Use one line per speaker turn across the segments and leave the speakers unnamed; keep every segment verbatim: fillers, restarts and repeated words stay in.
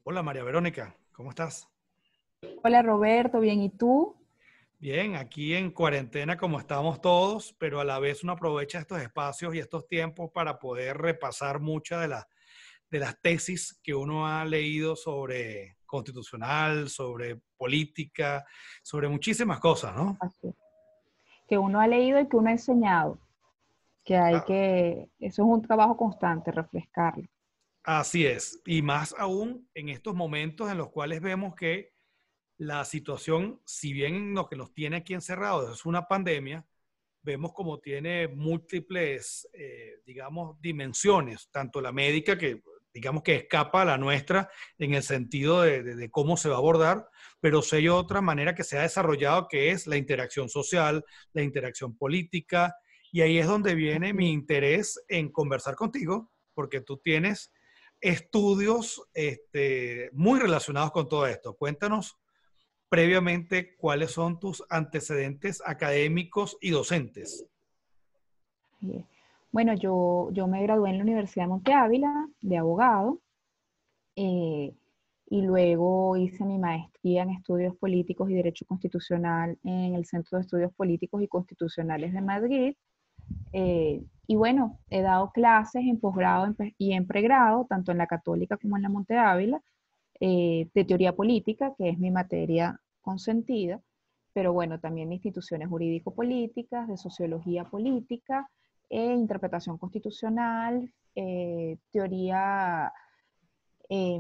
Hola María Verónica, ¿cómo estás?
Hola Roberto, bien, ¿y tú?
Bien, aquí en cuarentena como estamos todos, pero a la vez uno aprovecha estos espacios y estos tiempos para poder repasar muchas de las, de las tesis que uno ha leído sobre constitucional, sobre política, sobre muchísimas cosas, ¿no?
Así es. Que uno ha leído y que uno ha enseñado, que hay
Ah,
que, eso es un trabajo constante, refrescarlo.
así es, y más aún en estos momentos en los cuales vemos que la situación, si bien lo que nos tiene aquí encerrados es una pandemia, vemos como tiene múltiples, eh, digamos, dimensiones, tanto la médica que digamos que escapa a la nuestra en el sentido de, de, de cómo se va a abordar, pero si hay otra manera que se ha desarrollado que es la interacción social, la interacción política, y ahí es donde viene
Así
mi
es.
interés en conversar contigo, porque tú tienes estudios este, muy relacionados con todo esto. Cuéntanos previamente cuáles son tus antecedentes académicos y docentes.
Así es. Bueno, yo, yo me gradué en la Universidad de Monte Ávila de abogado, eh, y luego hice mi maestría en estudios políticos y derecho constitucional en el Centro de Estudios Políticos y Constitucionales de Madrid. Eh, y bueno, he dado clases en posgrado en pe- y en pregrado, tanto en la Católica como en la Monte Ávila, eh, de teoría política, que es mi materia consentida, pero bueno, también de instituciones jurídico-políticas, de sociología política, e interpretación constitucional, eh, teoría, eh,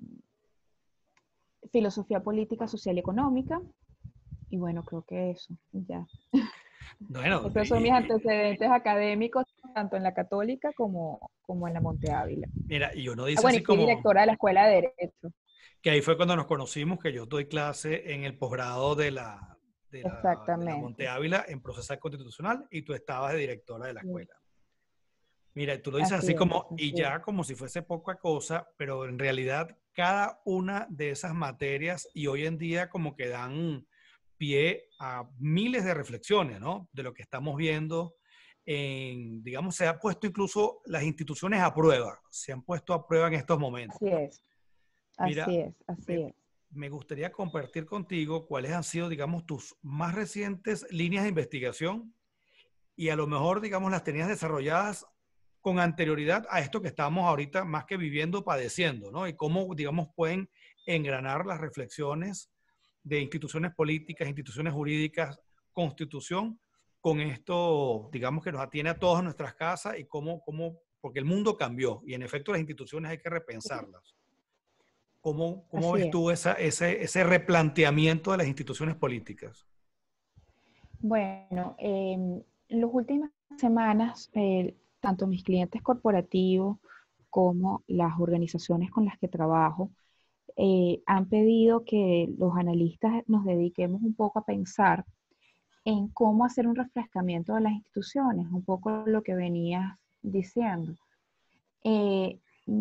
filosofía política, social y económica, y bueno, creo que eso, ya.
Bueno,
Esos son mis
y- y-
antecedentes académicos, tanto en la Católica como, como en la Monte Ávila.
mira, y uno
Ah,
dice
bueno,
así
y fui
como
directora de la Escuela de Derecho.
que ahí fue cuando nos conocimos, que yo doy clase en el posgrado de la, de la, de la Monte
Exactamente.
Ávila en procesal constitucional y tú estabas de directora de la
Sí.
escuela. Mira, tú lo dices así
Así es,
como, y
así es.
ya como si fuese poca cosa, pero en realidad cada una de esas materias y hoy en día como que dan pie a miles de reflexiones, ¿no? De lo que estamos viendo en, digamos, se ha puesto incluso las instituciones a prueba, se han puesto a prueba en estos momentos.
Así es,
Mira,
así es, así
me,
es.
me gustaría compartir contigo cuáles han sido, digamos, tus más recientes líneas de investigación y a lo mejor, digamos, las tenías desarrolladas con anterioridad a esto que estamos ahorita más que viviendo, padeciendo, ¿no? Y cómo, digamos, pueden engranar las reflexiones de instituciones políticas, instituciones jurídicas, constitución, con esto, digamos, que nos atiene a todas nuestras casas y cómo, cómo, porque el mundo cambió y en efecto las instituciones hay que repensarlas. ¿Cómo, cómo
Así
ves
es.
tú esa, ese, ese replanteamiento de las instituciones políticas?
Bueno, em, en las últimas semanas, eh, tanto mis clientes corporativos como las organizaciones con las que trabajo eh, han pedido que los analistas nos dediquemos un poco a pensar en cómo hacer un refrescamiento de las instituciones, un poco lo que venías diciendo. Eh,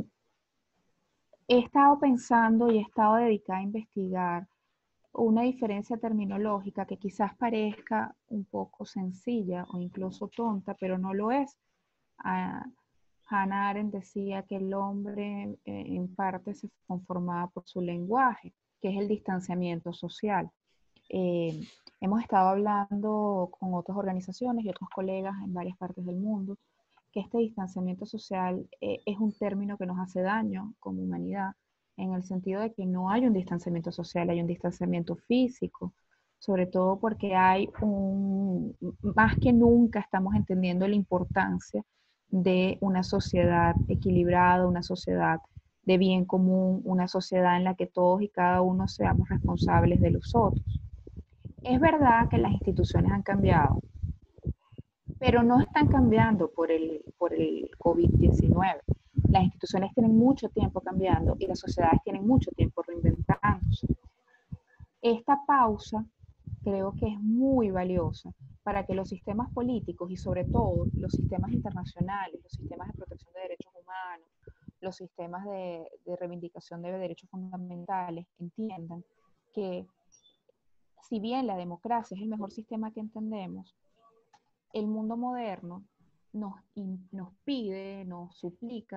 He estado pensando y he estado dedicada a investigar una diferencia terminológica que quizás parezca un poco sencilla o incluso tonta, pero no lo es. Ah, Hannah Arendt decía que el hombre eh, en parte se conformaba por su lenguaje, que es el distanciamiento social. Eh, Hemos estado hablando con otras organizaciones y otros colegas en varias partes del mundo que este distanciamiento social eh, es un término que nos hace daño como humanidad, en el sentido de que no hay un distanciamiento social, hay un distanciamiento físico, sobre todo porque hay un, más que nunca estamos entendiendo la importancia de una sociedad equilibrada, una sociedad de bien común, una sociedad en la que todos y cada uno seamos responsables de los otros. Es verdad que las instituciones han cambiado, pero no están cambiando por el, por el COVID diecinueve. Las instituciones tienen mucho tiempo cambiando y las sociedades tienen mucho tiempo reinventándose. Esta pausa creo que es muy valiosa para que los sistemas políticos y sobre todo los sistemas internacionales, los sistemas de protección de derechos humanos, los sistemas de, de reivindicación de derechos fundamentales entiendan que si bien la democracia es el mejor sistema que entendemos, el mundo moderno nos, nos pide, nos suplica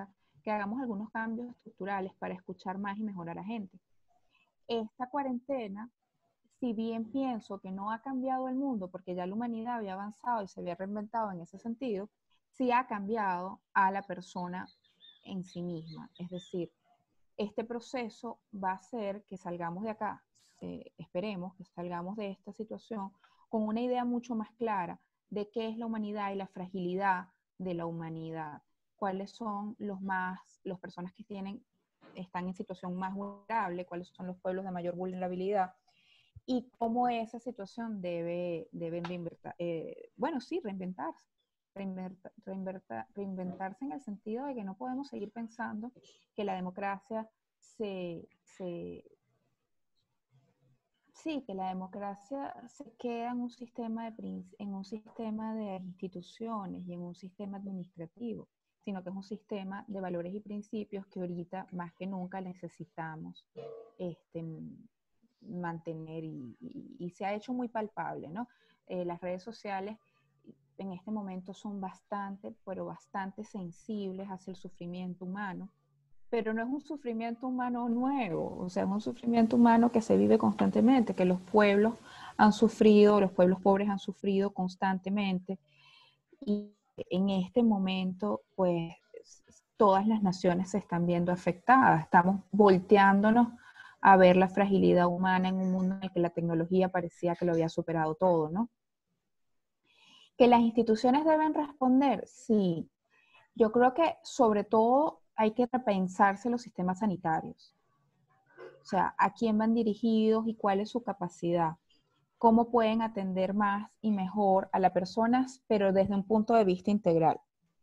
que hagamos algunos cambios estructurales para escuchar más y mejorar a la gente. Esta cuarentena, si bien pienso que no ha cambiado el mundo, porque ya la humanidad había avanzado y se había reinventado en ese sentido, sí ha cambiado a la persona en sí misma. Es decir, este proceso va a hacer que salgamos de acá, eh, esperemos que salgamos de esta situación con una idea mucho más clara de qué es la humanidad y la fragilidad de la humanidad. Cuáles son los más, las personas que tienen, están en situación más vulnerable, cuáles son los pueblos de mayor vulnerabilidad y cómo esa situación debe, debe reinventar, eh, bueno, sí, reinventarse. Reinventa, reinventa, reinventarse en el sentido de que no podemos seguir pensando que la democracia se, se sí, que la democracia se queda en un sistema de, en un sistema de instituciones y en un sistema administrativo, sino que es un sistema de valores y principios que ahorita más que nunca necesitamos este, mantener y, y, y se ha hecho muy palpable, ¿no? Eh, las redes sociales en este momento son bastante, pero bastante sensibles hacia el sufrimiento humano, pero no es un sufrimiento humano nuevo, o sea, es un sufrimiento humano que se vive constantemente, que los pueblos han sufrido, los pueblos pobres han sufrido constantemente, y en este momento, pues, todas las naciones se están viendo afectadas, estamos volteándonos a ver la fragilidad humana en un mundo en el que la tecnología parecía que lo había superado todo, ¿no? ¿Que las instituciones deben responder? Sí. Yo creo que sobre todo hay que repensarse los sistemas sanitarios. O sea, a quién van dirigidos y cuál es su capacidad. Cómo pueden atender más y mejor a las personas, pero desde un punto de vista integral.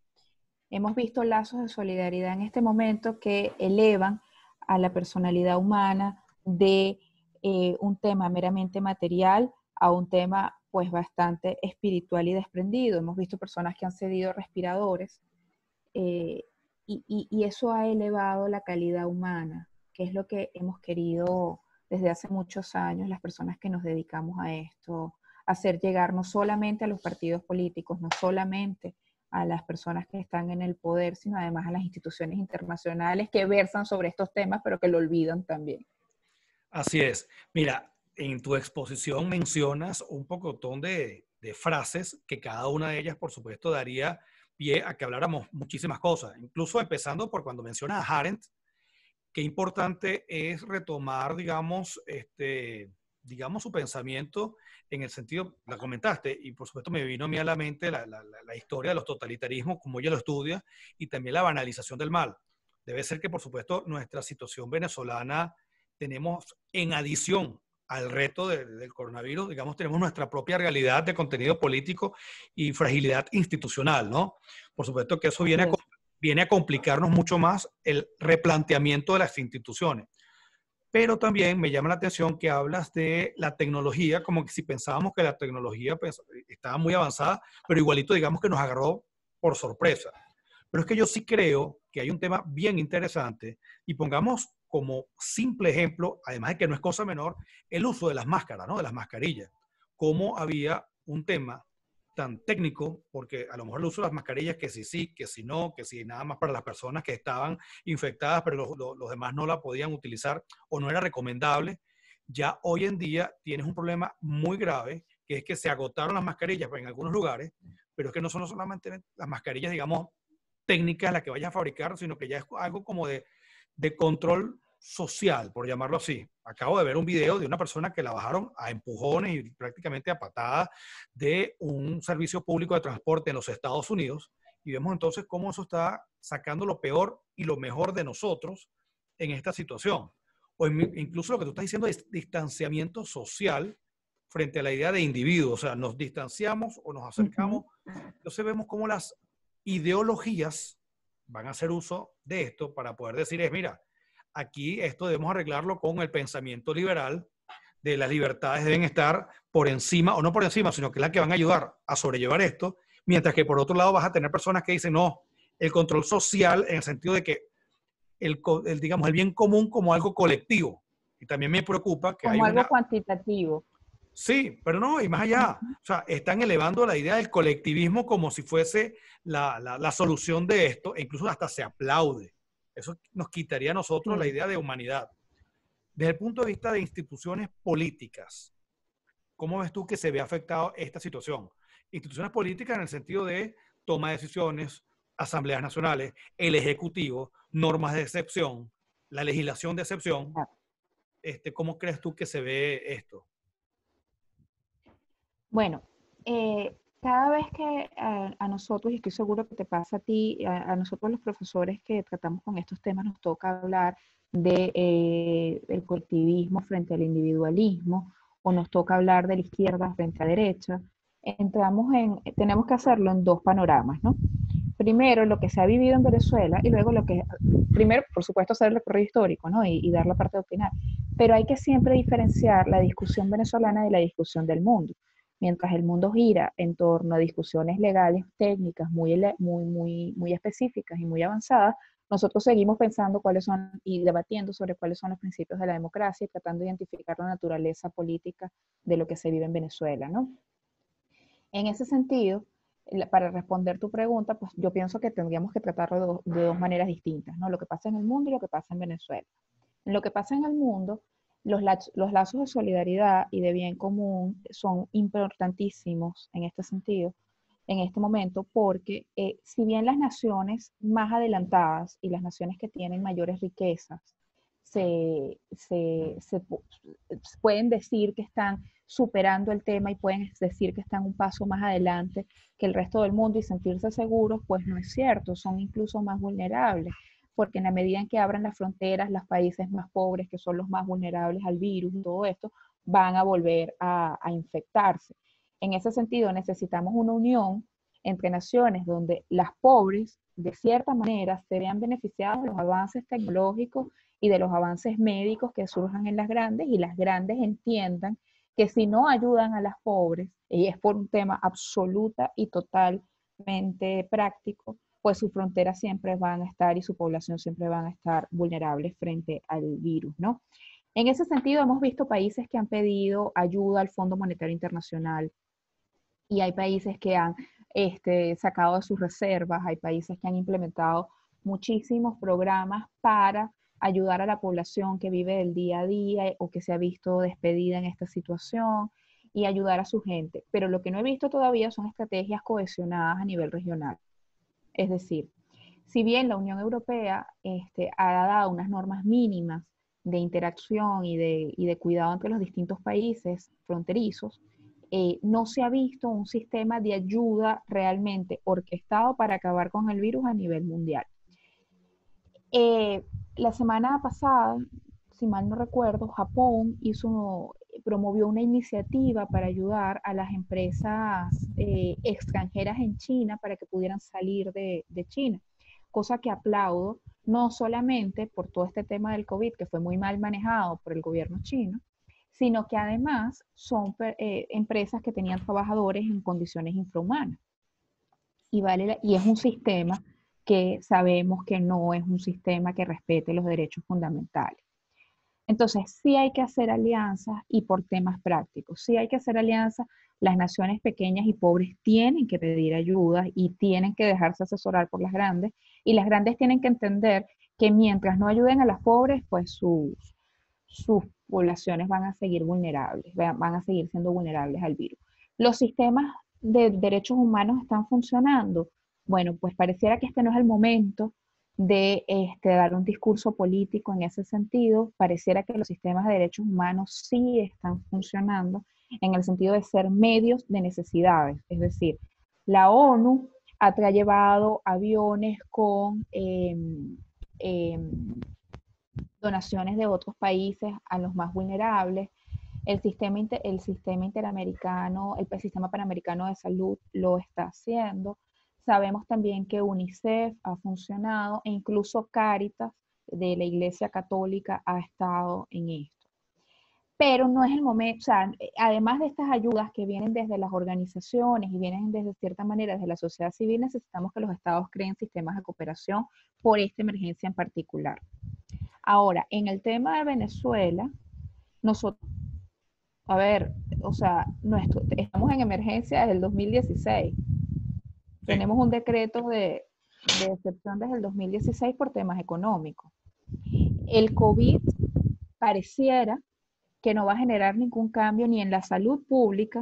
Hemos visto lazos de solidaridad en este momento que elevan a la personalidad humana de eh, un tema meramente material a un tema pues bastante espiritual y desprendido. Hemos visto personas que han cedido respiradores eh, y, y, y eso ha elevado la calidad humana, que es lo que hemos querido desde hace muchos años las personas que nos dedicamos a esto, hacer llegar no solamente a los partidos políticos, no solamente a las personas que están en el poder, sino además a las instituciones internacionales que versan sobre estos temas, pero que lo olvidan también.
Así es. Mira, en tu exposición mencionas un pocotón de, de frases que cada una de ellas, por supuesto, daría pie a que habláramos muchísimas cosas, incluso empezando por cuando mencionas a Arendt, qué importante es retomar, digamos, este, digamos, su pensamiento en el sentido, la comentaste, y por supuesto me vino a mí a la mente la, la, la historia de los totalitarismos, como ella lo estudia, y también la banalización del mal. Debe ser que, por supuesto, nuestra situación venezolana tenemos, en adición al reto de, del coronavirus, digamos, tenemos nuestra propia realidad de contenido político y fragilidad institucional, ¿no? Por supuesto que eso viene a, viene a complicarnos mucho más el replanteamiento de las instituciones. Pero también me llama la atención que hablas de la tecnología, como que si pensábamos que la tecnología pues, estaba muy avanzada, pero igualito digamos que nos agarró por sorpresa. Pero es que yo sí creo que hay un tema bien interesante y pongamos como simple ejemplo, además de que no es cosa menor, el uso de las máscaras, ¿no? De las mascarillas. Cómo había un tema tan técnico, porque a lo mejor el uso de las mascarillas, que si sí, que si no, que si nada más para las personas que estaban infectadas, pero los, los, los demás no la podían utilizar o no era recomendable, ya hoy en día tienes un problema muy grave, que es que se agotaron las mascarillas en algunos lugares, pero es que no son solamente las mascarillas, digamos, técnicas las que vayas a fabricar, sino que ya es algo como de, de control social, por llamarlo así. Acabo de ver un video de una persona que la bajaron a empujones y prácticamente a patadas de un servicio público de transporte en los Estados Unidos y vemos entonces cómo eso está sacando lo peor y lo mejor de nosotros en esta situación. O incluso lo que tú estás diciendo es distanciamiento social frente a la idea de individuo, o sea, nos distanciamos o nos acercamos. Uh-huh. Entonces vemos cómo las ideologías van a hacer uso de esto para poder decir es, mira, aquí esto debemos arreglarlo con el pensamiento liberal, de las libertades deben estar por encima, o no por encima, sino que es la que van a ayudar a sobrellevar esto, mientras que por otro lado vas a tener personas que dicen, no, el control social en el sentido de que el, el digamos, el bien común como algo colectivo. Y también me preocupa que
como
hay
algo
una...
cuantitativo.
Sí, pero no, y más allá. O sea, están elevando la idea del colectivismo como si fuese la, la, la solución de esto, e incluso hasta se aplaude. Eso nos quitaría a nosotros la
Sí.
idea de humanidad. Desde el punto de vista de instituciones políticas, ¿cómo ves tú que se ve afectado esta situación? Instituciones políticas en el sentido de toma de decisiones, asambleas nacionales, el ejecutivo, normas de excepción, la legislación de excepción. Este, ¿cómo crees tú que se ve esto?
Bueno, eh, cada vez que a, a nosotros, y estoy seguro que te pasa a ti, a, a nosotros los profesores que tratamos con estos temas, nos toca hablar de eh, el colectivismo frente al individualismo, o nos toca hablar de la izquierda frente a la derecha, entramos en, tenemos que hacerlo en dos panoramas, ¿no? Primero, lo que se ha vivido en Venezuela y luego lo que, primero, por supuesto, hacer el recorrido histórico, ¿no? Y, y dar la parte de opinar. Pero hay que siempre diferenciar la discusión venezolana de la discusión del mundo. Mientras el mundo gira en torno a discusiones legales, técnicas muy, muy, muy, muy específicas y muy avanzadas, nosotros seguimos pensando cuáles son y debatiendo sobre cuáles son los principios de la democracia y tratando de identificar la naturaleza política de lo que se vive en Venezuela, ¿no? En ese sentido, para responder tu pregunta, pues yo pienso que tendríamos que tratarlo de, de dos maneras distintas, ¿no? Lo que pasa en el mundo y lo que pasa en Venezuela. En lo que pasa en el mundo, los, lazos, los lazos de solidaridad y de bien común son importantísimos en este sentido, en este momento, porque eh, si bien las naciones más adelantadas y las naciones que tienen mayores riquezas se, se, se pueden decir que están superando el tema y pueden decir que están un paso más adelante que el resto del mundo y sentirse seguros, pues no es cierto, son incluso más vulnerables, porque en la medida en que abran las fronteras, los países más pobres, que son los más vulnerables al virus y todo esto, van a volver a, a infectarse. En ese sentido, necesitamos una unión entre naciones donde las pobres, de cierta manera, se vean beneficiadas de los avances tecnológicos y de los avances médicos que surjan en las grandes, y las grandes entiendan que si no ayudan a las pobres, y es por un tema absoluta y totalmente práctico, pues sus fronteras siempre van a estar y su población siempre van a estar vulnerables frente al virus, ¿no? En ese sentido, hemos visto países que han pedido ayuda al Fondo Monetario Internacional y hay países que han este, sacado de sus reservas, hay países que han implementado muchísimos programas para ayudar a la población que vive del día a día o que se ha visto despedida en esta situación y ayudar a su gente. Pero lo que no he visto todavía son estrategias cohesionadas a nivel regional. Es decir, si bien la Unión Europea este, ha dado unas normas mínimas de interacción y de, y de cuidado entre los distintos países fronterizos, eh, no se ha visto un sistema de ayuda realmente orquestado para acabar con el virus a nivel mundial. Eh, la semana pasada, si mal no recuerdo, Japón hizo, promovió una iniciativa para ayudar a las empresas eh, extranjeras en China para que pudieran salir de, de China, cosa que aplaudo, no solamente por todo este tema del COVID, que fue muy mal manejado por el gobierno chino, sino que además son eh, empresas que tenían trabajadores en condiciones infrahumanas. Y, vale, y es un sistema que sabemos que no es un sistema que respete los derechos fundamentales. Entonces, sí hay que hacer alianzas y por temas prácticos, sí hay que hacer alianzas. Las naciones pequeñas y pobres tienen que pedir ayuda y tienen que dejarse asesorar por las grandes, y las grandes tienen que entender que mientras no ayuden a las pobres, pues sus, sus poblaciones van a seguir vulnerables, van a seguir siendo vulnerables al virus. Los sistemas de derechos humanos están funcionando. Bueno, pues pareciera que este no es el momento de este, dar un discurso político en ese sentido. Pareciera que los sistemas de derechos humanos sí están funcionando en el sentido de ser medios de necesidades. Es decir, la ONU ha llevado aviones con eh, eh, donaciones de otros países a los más vulnerables. El sistema, inter, el sistema interamericano, el sistema panamericano de salud lo está haciendo. Sabemos también que UNICEF ha funcionado e incluso Cáritas de la Iglesia Católica ha estado en esto. Pero no es el momento, o sea, además de estas ayudas que vienen desde las organizaciones y vienen desde cierta manera desde la sociedad civil, necesitamos que los estados creen sistemas de cooperación por esta emergencia en particular. Ahora, en el tema de Venezuela, nosotros, a ver, o sea, nuestro, estamos en emergencia desde el dos mil dieciséis. Sí. Tenemos un decreto de, de excepción desde el dos mil dieciséis por temas económicos. El COVID pareciera que no va a generar ningún cambio ni en la salud pública,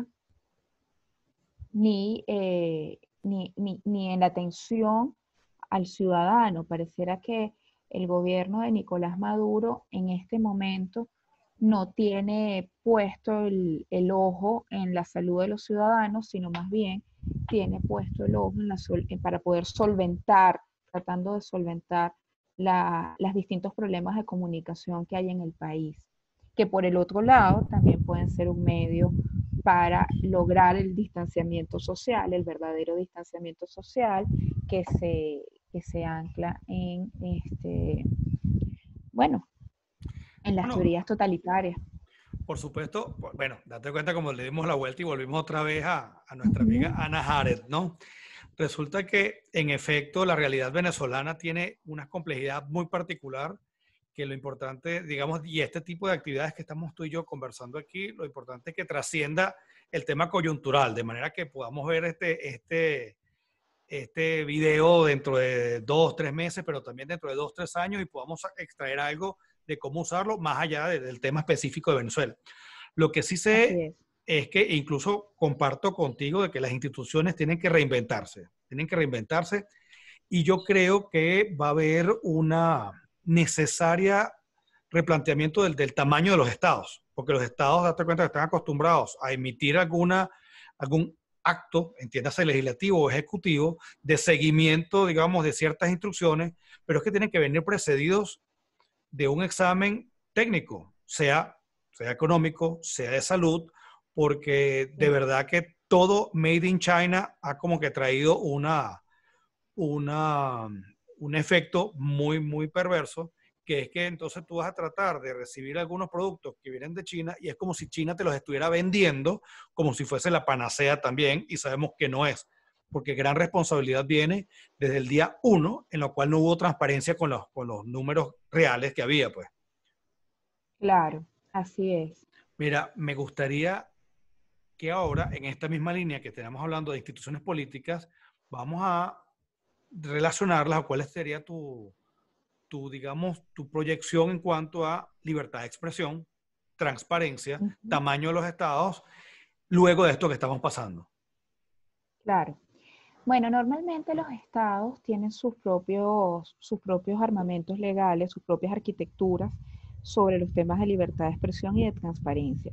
ni, eh, ni, ni, ni en la atención al ciudadano. Pareciera que el gobierno de Nicolás Maduro en este momento no tiene puesto el, el ojo en la salud de los ciudadanos, sino más bien tiene puesto el ojo en la sol, para poder solventar, tratando de solventar la, los distintos problemas de comunicación que hay en el país, que por el otro lado también pueden ser un medio para lograr el distanciamiento social, el verdadero distanciamiento social que se, que se ancla en, este, bueno, en las
Bueno,
teorías totalitarias.
por supuesto, bueno, date cuenta como le dimos la vuelta y volvimos otra vez a, a nuestra amiga
Uh-huh.
Ana Jared, ¿no? Resulta que, en efecto, la realidad venezolana tiene una complejidad muy particular, que lo importante, digamos, y este tipo de actividades que estamos tú y yo conversando aquí, lo importante es que trascienda el tema coyuntural, de manera que podamos ver este, este, este video dentro de dos, tres meses, pero también dentro de dos, tres años y podamos extraer algo de cómo usarlo más allá de, del tema específico de Venezuela. Lo que sí
Así
sé
es.
es que incluso comparto contigo de que las instituciones tienen que reinventarse, tienen que reinventarse y yo creo que va a haber una necesaria replanteamiento del, del tamaño de los estados, porque los estados, date cuenta que están acostumbrados a emitir alguna, algún acto, entiéndase legislativo o ejecutivo, de seguimiento, digamos, de ciertas instrucciones, pero es que tienen que venir precedidos de un examen técnico, sea, sea económico, sea de salud, porque de verdad que todo Made in China ha como que traído una, una, un efecto muy, muy perverso, que es que entonces tú vas a tratar de recibir algunos productos que vienen de China y es como si China te los estuviera vendiendo como si fuese la panacea también y sabemos que no es, porque gran responsabilidad viene desde el día uno en lo cual no hubo transparencia con los, con los números reales que había, pues.
Claro, así es.
Mira, me gustaría que ahora, en esta misma línea que tenemos hablando de instituciones políticas, vamos a relacionarlas o cuál sería tu, tu, digamos, tu proyección en cuanto a libertad de expresión, transparencia,
Uh-huh.
tamaño de los estados, luego de esto que estamos pasando.
Claro. Bueno, normalmente los estados tienen sus propios, sus propios armamentos legales, sus propias arquitecturas sobre los temas de libertad de expresión y de transparencia.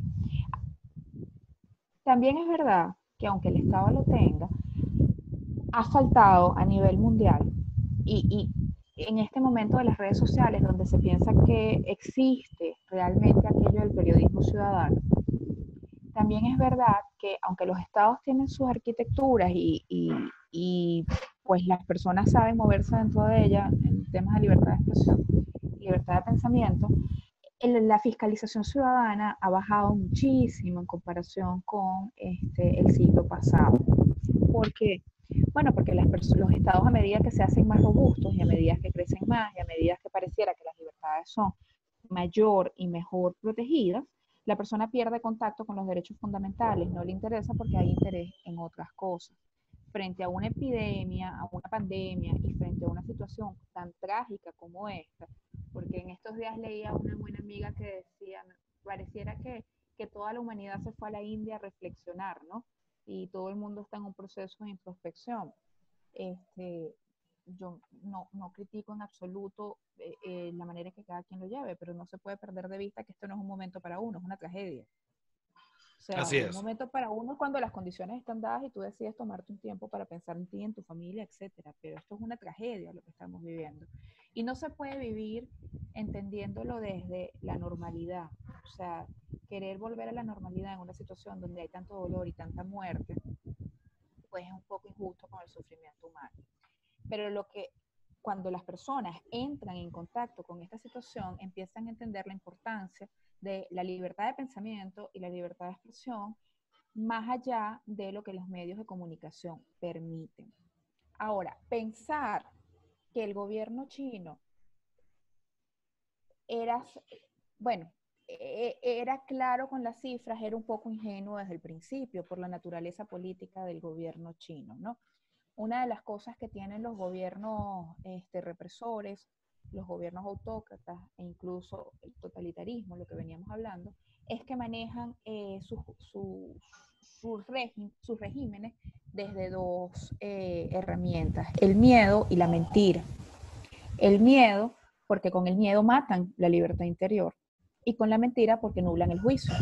También es verdad que aunque el estado lo tenga, ha faltado a nivel mundial y, y en este momento de las redes sociales donde se piensa que existe realmente aquello del periodismo ciudadano, también es verdad que aunque los estados tienen sus arquitecturas y, y, y pues las personas saben moverse dentro de ellas en temas de libertad de expresión, libertad de pensamiento, el, la fiscalización ciudadana ha bajado muchísimo en comparación con este, el siglo pasado. ¿Por qué? Bueno, porque las los estados a medida que se hacen más robustos y a medida que crecen más y a medida que pareciera que las libertades son mayor y mejor protegidas, la persona pierde contacto con los derechos fundamentales, no le interesa porque hay interés en otras cosas. Frente a una epidemia, a una pandemia y frente a una situación tan trágica como esta, porque en estos días leía a una buena amiga que decía, pareciera que, que toda la humanidad se fue a la India a reflexionar, ¿no? Y todo el mundo está en un proceso de introspección. Este, yo no, no critico en absoluto eh, eh, la manera en que cada quien lo lleve, pero no se puede perder de vista que esto no es un momento para uno, es una tragedia. O sea,
Así
un
es,
momento para uno es cuando las condiciones están dadas y tú decides tomarte un tiempo para pensar en ti, en tu familia, etcétera. Pero esto es una tragedia lo que estamos viviendo. Y no se puede vivir entendiéndolo desde la normalidad. O sea, querer volver a la normalidad en una situación donde hay tanto dolor y tanta muerte, pues es un poco injusto con el sufrimiento humano. Pero lo que cuando las personas entran en contacto con esta situación, empiezan a entender la importancia de la libertad de pensamiento y la libertad de expresión más allá de lo que los medios de comunicación permiten. Ahora, pensar que el gobierno chino era, bueno, era claro con las cifras, era un poco ingenuo desde el principio por la naturaleza política del gobierno chino, ¿no? una de las cosas que tienen los gobiernos este, represores, los gobiernos autócratas e incluso el totalitarismo, lo que veníamos hablando, es que manejan eh, sus, sus, sus, regi sus regímenes desde dos eh, herramientas, el miedo y la mentira. El miedo, porque con el miedo matan la libertad interior, y con la mentira porque nublan el juicio.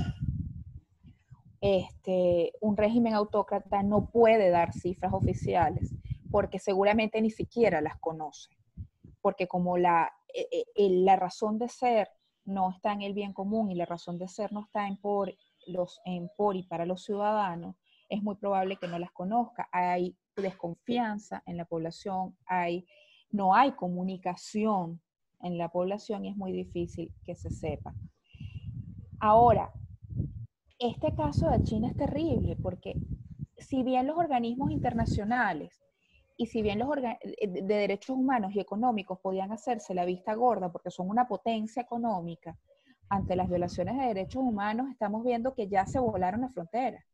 Este, un régimen autócrata no puede dar cifras oficiales porque seguramente ni siquiera las conoce, porque como la, eh, eh, la razón de ser no está en el bien común y la razón de ser no está en por, los, en por y para los ciudadanos, es muy probable que no las conozca. Hay desconfianza en la población, hay, no hay comunicación en la población y es muy difícil que se sepa. Ahora, este caso de China es terrible porque si bien los organismos internacionales y si bien los de derechos humanos y económicos podían hacerse la vista gorda porque son una potencia económica, ante las violaciones de derechos humanos estamos viendo que ya se volaron las fronteras.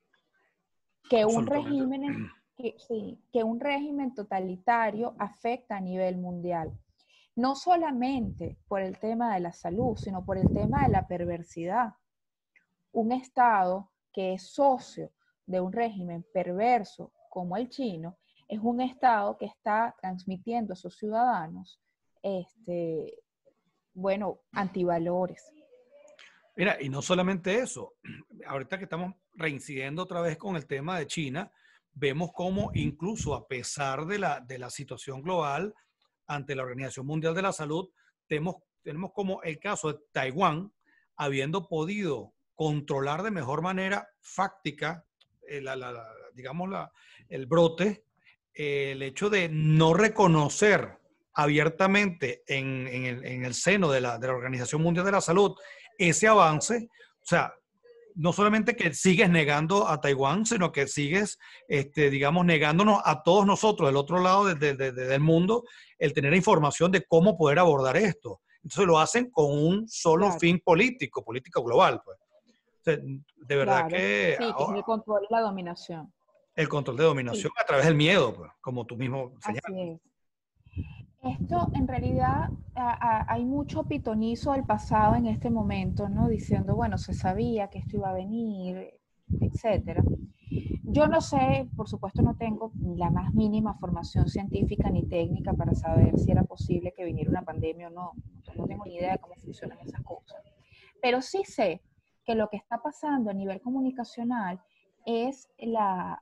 Que un régimen, que, sí, que un régimen totalitario afecta a nivel mundial. No solamente por el tema de la salud, sino por el tema de la perversidad. Un Estado que es socio de un régimen perverso como el chino, es un Estado que está transmitiendo a sus ciudadanos, este, bueno, antivalores.
Mira, y no solamente eso, ahorita que estamos reincidiendo otra vez con el tema de China, vemos cómo incluso a pesar de la, de la situación global ante la Organización Mundial de la Salud, tenemos, tenemos como el caso de Taiwán, habiendo podido controlar de mejor manera fáctica, eh, la, la, la, digamos, la, el brote, eh, el hecho de no reconocer abiertamente en, en, el, en el seno de la, de la Organización Mundial de la Salud ese avance, o sea, no solamente que sigues negando a Taiwán, sino que sigues, este, digamos, negándonos a todos nosotros del otro lado de, de, de, del mundo el tener información de cómo poder abordar esto. Entonces lo hacen con un solo
Claro.
fin político, político global. Pues. O sea, de verdad
Claro.
que...
Sí, que es el control y la dominación.
El control de dominación sí. A través del miedo, pues, como tú mismo señalas.
Así es. Esto, en realidad, a, a, hay mucho pitonizo del pasado en este momento, ¿no? Diciendo, bueno, se sabía que esto iba a venir, etcétera. Yo no sé, por supuesto no tengo la más mínima formación científica ni técnica para saber si era posible que viniera una pandemia o no. No tengo ni idea de cómo funcionan esas cosas. Pero sí sé que lo que está pasando a nivel comunicacional es la,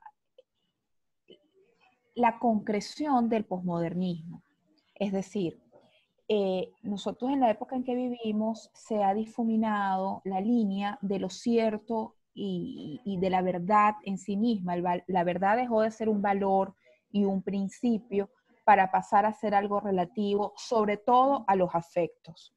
la concreción del posmodernismo. Es decir, eh, nosotros en la época en que vivimos se ha difuminado la línea de lo cierto y, y de la verdad en sí misma. El, la verdad dejó de ser un valor y un principio para pasar a ser algo relativo, sobre todo a los afectos.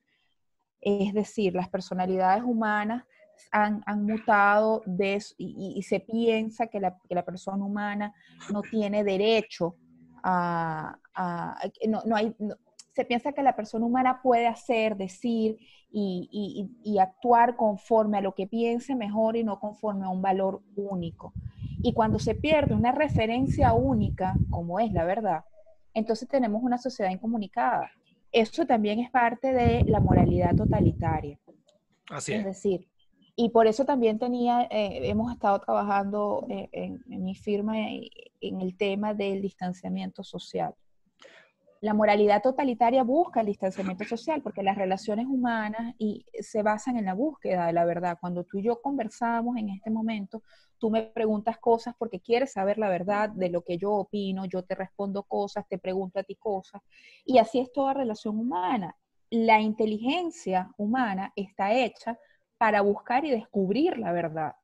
Es decir, las personalidades humanas han, han mutado de, y, y se piensa que la, que la persona humana no tiene derecho a... a no, no hay, no, se piensa que la persona humana puede hacer, decir y, y, y actuar conforme a lo que piense mejor y no conforme a un valor único. Y cuando se pierde una referencia única, como es la verdad, entonces tenemos una sociedad incomunicada. Eso también es parte de la moralidad totalitaria.
Así
es.
Es
decir, y por eso también tenía, eh, hemos estado trabajando eh, en, en mi firma en el tema del distanciamiento social. La moralidad totalitaria busca el distanciamiento social porque las relaciones humanas y se basan en la búsqueda de la verdad. Cuando tú y yo conversamos en este momento, tú me preguntas cosas porque quieres saber la verdad de lo que yo opino, yo te respondo cosas, te pregunto a ti cosas, y así es toda relación humana. La inteligencia humana está hecha para buscar y descubrir la verdad.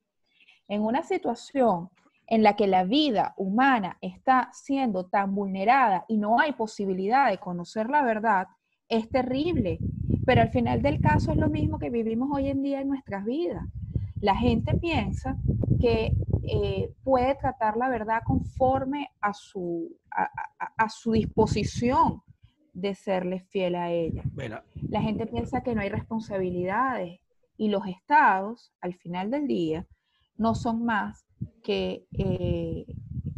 En una situación en la que la vida humana está siendo tan vulnerada y no hay posibilidad de conocer la verdad, es terrible. Pero al final del caso es lo mismo que vivimos hoy en día en nuestras vidas. La gente piensa que eh, puede tratar la verdad conforme a su, a, a, a su disposición de serle fiel a ella.
Bueno.
La gente piensa que no hay responsabilidades y los estados, al final del día, no son más que eh,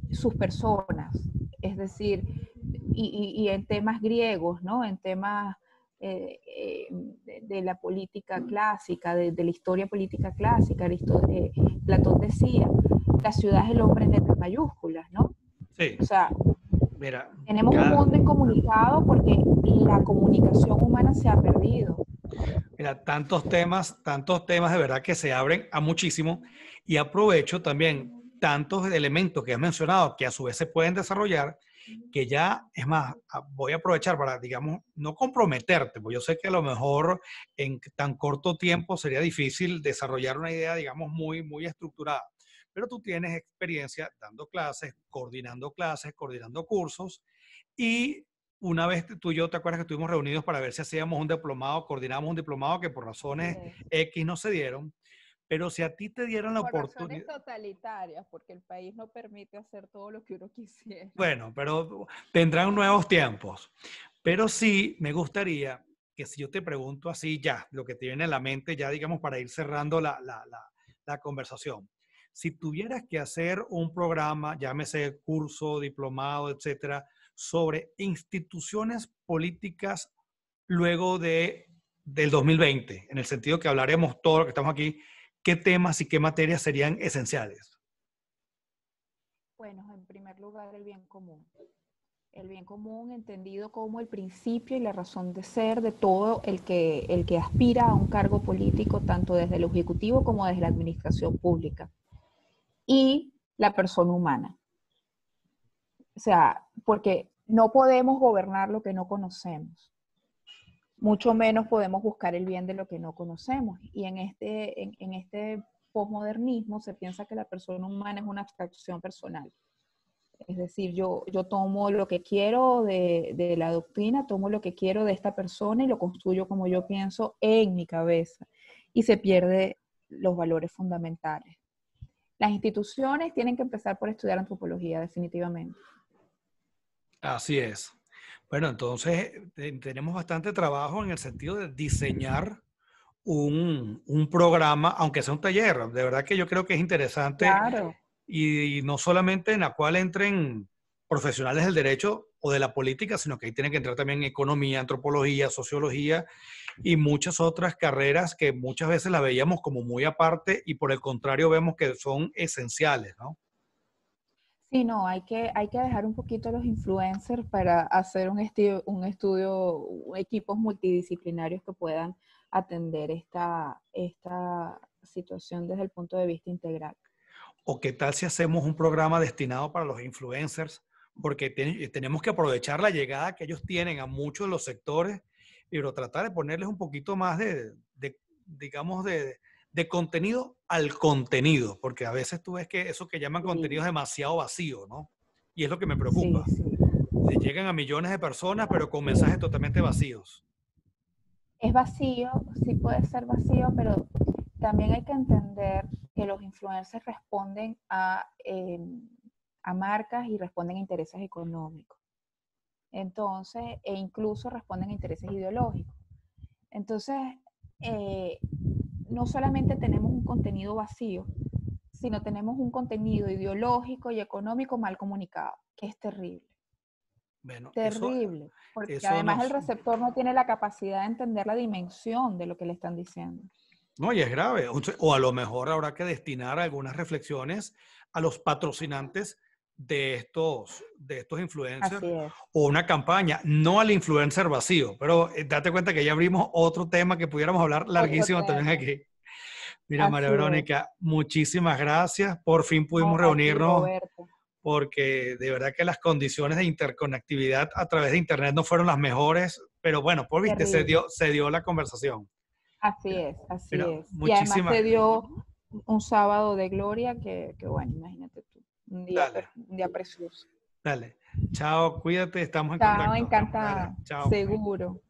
sus personas, es decir, y, y, y en temas griegos, ¿no? En temas eh, eh, de, de la política clásica, de, de la historia política clásica, Aristó- Platón decía, la ciudad es el hombre en letras mayúsculas, ¿no?
Sí,
O sea,
mira,
tenemos un
cada,
mundo incomunicado porque la comunicación humana se ha perdido.
mira, tantos temas, tantos temas de verdad que se abren a muchísimo y aprovecho también tantos elementos que has mencionado que a su vez se pueden desarrollar, que ya, es más, voy a aprovechar para, digamos, no comprometerte, porque yo sé que a lo mejor en tan corto tiempo sería difícil desarrollar una idea, digamos, muy, muy estructurada, pero tú tienes experiencia dando clases, coordinando clases, coordinando cursos y una vez tú y yo, ¿te acuerdas que estuvimos reunidos para ver si hacíamos un diplomado, coordinamos un diplomado que por razones
Sí.
X no se dieron? Pero si a ti te dieran la
Por razones
oportunidad,
totalitarias, porque el país no permite hacer todo lo que uno quisiera.
bueno, pero tendrán nuevos tiempos. Pero sí me gustaría que si yo te pregunto así ya, lo que te viene a la mente ya, digamos, para ir cerrando la, la, la, la conversación. Si tuvieras que hacer un programa, llámese curso, diplomado, etcétera, sobre instituciones políticas luego de, del dos mil veinte, en el sentido que hablaremos todo lo que estamos aquí, ¿qué temas y qué materias serían esenciales?
Bueno, en primer lugar, el bien común. El bien común entendido como el principio y la razón de ser de todo el que, el que aspira a un cargo político, tanto desde el Ejecutivo como desde la administración pública. Y la persona humana. O sea, porque no podemos gobernar lo que no conocemos. Mucho menos podemos buscar el bien de lo que no conocemos. Y en este, en, en este posmodernismo se piensa que la persona humana es una abstracción personal. Es decir, yo, yo tomo lo que quiero de, de la doctrina, tomo lo que quiero de esta persona y lo construyo como yo pienso en mi cabeza. Y se pierde los valores fundamentales. Las instituciones tienen que empezar por estudiar antropología, definitivamente.
Así es. Bueno, entonces te- tenemos bastante trabajo en el sentido de diseñar un, un programa, aunque sea un taller. De verdad que yo creo que es interesante
Claro.
y, y no solamente en la cual entren profesionales del derecho o de la política, sino que ahí tienen que entrar también economía, antropología, sociología y muchas otras carreras que muchas veces las veíamos como muy aparte y por el contrario vemos que son esenciales, ¿no?
Sí, no, hay que, hay que dejar un poquito a los influencers para hacer un, esti- un estudio, equipos multidisciplinarios que puedan atender esta, esta situación desde el punto de vista integral.
¿O qué tal si hacemos un programa destinado para los influencers? Porque ten- tenemos que aprovechar la llegada que ellos tienen a muchos de los sectores, pero tratar de ponerles un poquito más de, de, digamos, de, de contenido al contenido, porque a veces tú ves que eso que llaman contenido
Sí,
es demasiado vacío, ¿no? Y es lo que me
sí,
preocupa.
sí.
Le llegan a millones de personas, pero con mensajes totalmente vacíos.
Es vacío, sí puede ser vacío, pero también hay que entender que los influencers responden a, eh, a marcas y responden a intereses económicos. Entonces, e incluso responden a intereses ideológicos. Entonces, eh, no solamente tenemos un contenido vacío, sino tenemos un contenido ideológico y económico mal comunicado, que es terrible.
Bueno, eso,
Terrible, porque
eso
además el
nos,
receptor no tiene la capacidad de entender la dimensión de lo que le están diciendo.
no, y es grave. O sea, o a lo mejor habrá que destinar algunas reflexiones a los patrocinantes de estos, de estos influencers
Así es,
o una campaña, no al influencer vacío, pero eh, date cuenta que ya abrimos otro tema que pudiéramos hablar
otro
larguísimo también
tema.
aquí. Mira, María
Así es.
Verónica, muchísimas gracias. Por fin pudimos
No, a ti,
reunirnos
Roberto.
porque de verdad que las condiciones de interconectividad a través de Internet no fueron las mejores, pero bueno, pues viste, se
Terrible.
dio, se dio la conversación.
Así
Mira,
es, así
mira,
es. Y además
muchísimas,
se dio un sábado de gloria que, que bueno, imagínate tú, un día,
dale.
per- un día precioso.
Dale. Chao, cuídate, estamos en
Chao,
contacto. Dale,
encantada.
chao.
Seguro.